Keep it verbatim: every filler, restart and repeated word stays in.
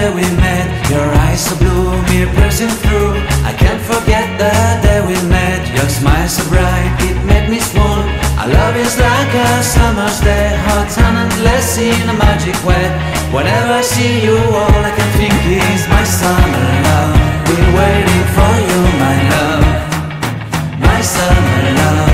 day we met. Your eyes so blue, me piercing through. I can't forget the day we met. Your smile so bright, it made me swoon. Our love is like a summer's day, hot and endless in a magic way. Whenever I see you, all I can think is my summer love. Been waiting for you, my love, my summer love.